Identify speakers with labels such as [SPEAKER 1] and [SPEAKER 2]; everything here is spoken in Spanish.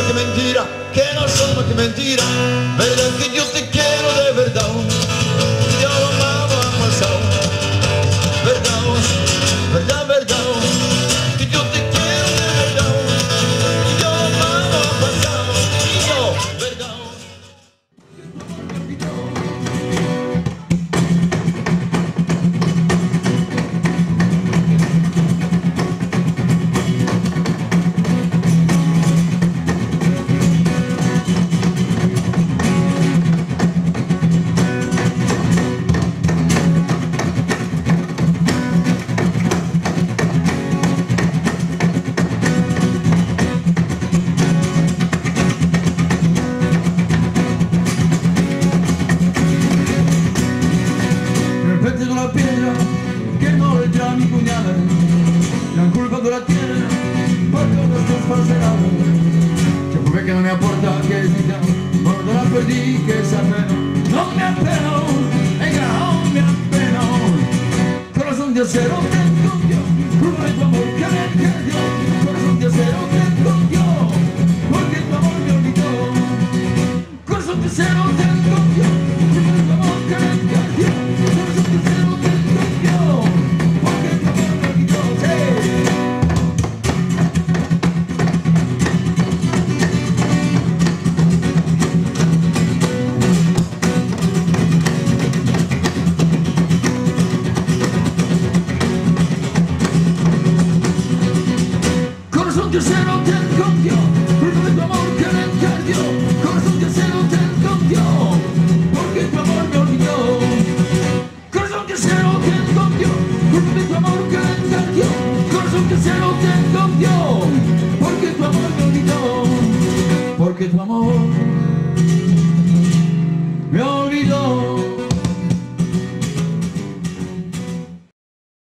[SPEAKER 1] que mentira, que no son más que mentira. Verdad que yo te quiero de verdad, yo lo amaba pasado. Verdad, verdad, verdad, que yo te quiero de verdad, yo lo amaba pasado. Y yo, verdad.
[SPEAKER 2] Una piedra que no le echa a mi cuñada, la culpa tú la tienes por todos tus falsedades. Que fue que no me aporta, que es mi vida, por no la perdí, que esa pena no me apeno, venga, no me apeno. Corazón de acero te escondió, culpa de tu amor que me perdió. Corazón de acero te escondió, porque tu amor me olvidó. Corazón de acero te escondió, culpa de tu amor que me perdió. Corazón de acero te escondió, culpa de tu amor que me perdió. Corazón de acero te escondió, porque tu amor me olvidó. Corazón de acero te escondió, culpa de tu amor que me perdió. Corazón de acero te escondió, porque tu amor me olvidó. Porque tu amor